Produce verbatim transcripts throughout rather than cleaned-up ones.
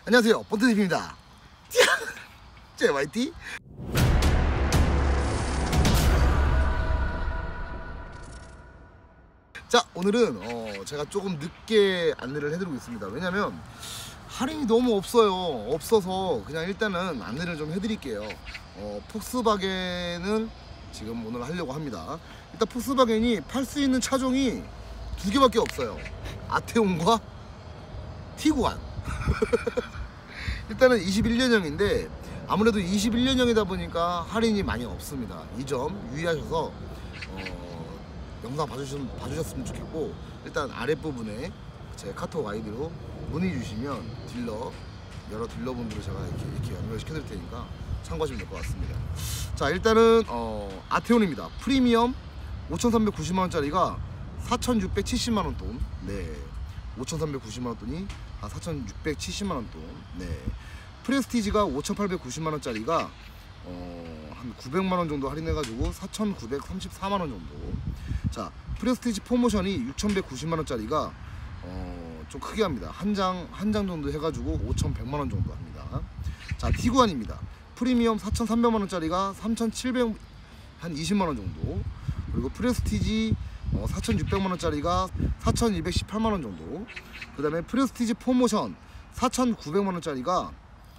안녕하세요, 본트집입니다. 제이와이티. 자, 오늘은 어, 제가 조금 늦게 안내를 해드리고 있습니다. 왜냐면 할인이 너무 없어요. 없어서 그냥 일단은 안내를 좀 해드릴게요. 어, 폭스바겐은 지금 오늘 하려고 합니다. 일단 폭스바겐이 팔 수 있는 차종이 두 개밖에 없어요. 아테온과 티구안. 일단은 이십일 년형인데 아무래도 이십일 년형이다 보니까 할인이 많이 없습니다. 이 점 유의하셔서 어, 영상 봐주셨, 봐주셨으면 좋겠고, 일단 아랫부분에 제 카톡 아이디로 문의 주시면 딜러, 여러 딜러분들을 제가 이렇게, 이렇게 연결시켜 드릴 테니까 참고하시면 될 것 같습니다. 자, 일단은 어, 아테온입니다. 프리미엄 오천삼백구십만 원짜리가 사천육백칠십만 원 돈. 네, 오천삼백구십만 원 돈이 한 사천육백칠십만 원 돈. 네, 프레스티지가 오천팔백구십만 원짜리가 어, 한 구백만 원 정도 할인해가지고 사천구백삼십사만 원 정도. 자, 프레스티지 포모션이 육천백구십만 원짜리가 어, 좀 크게 합니다. 한 장 한 장 정도 해가지고 오천백만 원 정도 합니다. 자, 티구안입니다. 프리미엄 사천삼백만 원짜리가 삼천칠백 한 이십만 원 정도. 그리고 프레스티지 어, 사천육백만 원짜리가 사천이백십팔만 원 정도. 그 다음에 프레스티지 포모션 사천구백만 원짜리가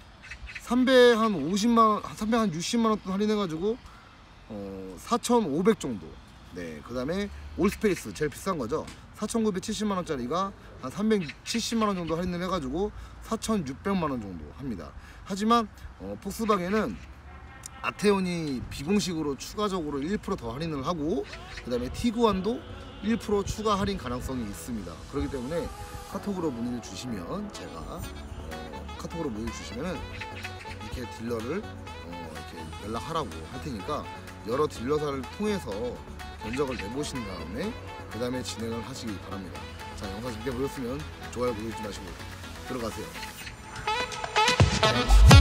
삼백오십만 원, 삼백육십만 원 할인해가지고 어, 사천오백 정도. 네, 그 다음에 올스페이스 제일 비싼 거죠. 사천구백칠십만 원짜리가 한 삼백칠십만 원 정도 할인을 해가지고 사천육백만 원 정도 합니다. 하지만 어, 폭스바겐은 아테온이 비공식으로 추가적으로 일 퍼센트 더 할인을 하고, 그 다음에 티구안도 일 퍼센트 추가 할인 가능성이 있습니다. 그렇기 때문에 카톡으로 문의를 주시면 제가 어, 카톡으로 문의 주시면은 이렇게 딜러를 어, 이렇게 연락하라고 할 테니까 여러 딜러사를 통해서 견적을 내보신 다음에 그 다음에 진행을 하시기 바랍니다. 자, 영상 재밌게 보셨으면 좋아요, 구독 잊지 마시고 들어가세요.